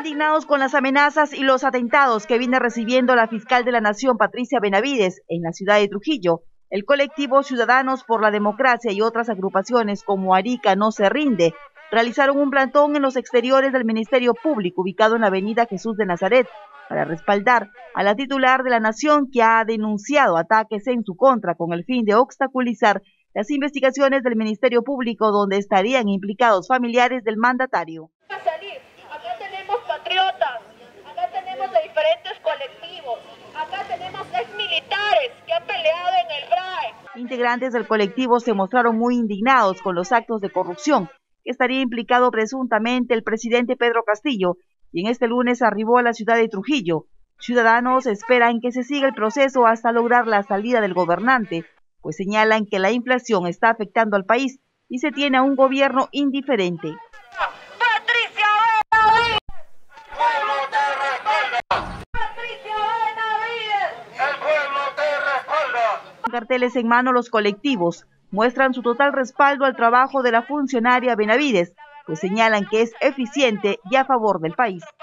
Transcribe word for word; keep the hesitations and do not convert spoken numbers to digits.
Indignados con las amenazas y los atentados que viene recibiendo la fiscal de la Nación, Patricia Benavides, en la ciudad de Trujillo, el colectivo Ciudadanos por la Democracia y otras agrupaciones como Arica No Se Rinde realizaron un plantón en los exteriores del Ministerio Público ubicado en la avenida Jesús de Nazaret para respaldar a la titular de la Nación, que ha denunciado ataques en su contra con el fin de obstaculizar las investigaciones del Ministerio Público, donde estarían implicados familiares del mandatario. Acá tenemos patriotas, acá tenemos de diferentes colectivos, acá tenemos ex militares que han peleado en el B R A E. Integrantes del colectivo se mostraron muy indignados con los actos de corrupción que estaría implicado presuntamente el presidente Pedro Castillo, quien este lunes arribó a la ciudad de Trujillo. Ciudadanos esperan que se siga el proceso hasta lograr la salida del gobernante, pues señalan que la inflación está afectando al país y se tiene a un gobierno indiferente. Con carteles en mano, los colectivos muestran su total respaldo al trabajo de la funcionaria Benavides, pues señalan que es eficiente y a favor del país.